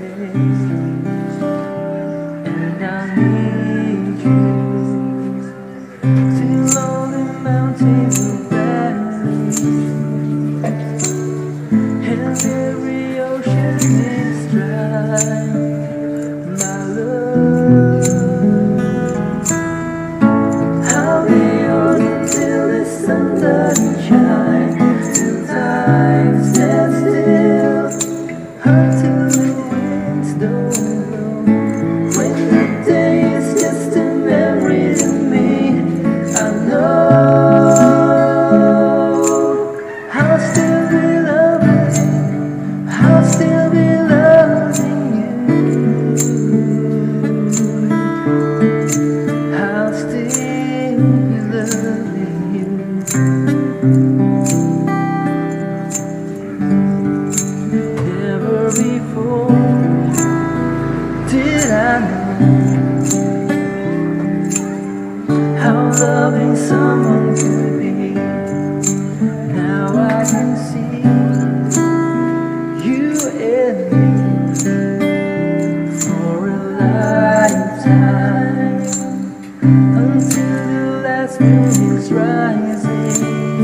and I need you till all the mountains are valley and every ocean is dry. My love, I'll be yours until the sun doesn't shine, till time stands still, until the winds don't blow. When the day is just a memory to me, I know I'll still be loving, I'll still be loving you. I'll still be loving you. Never before did I know how loving someone could be. Now I can see you and me for a lifetime, until the last moon is rising.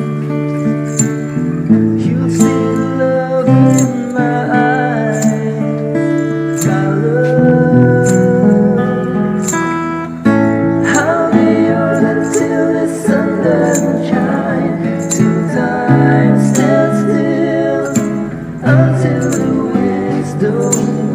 You'll see the love in my eyes, my love. I'll be yours until the sun doesn't shine, till time stands still, until the winds don't blow.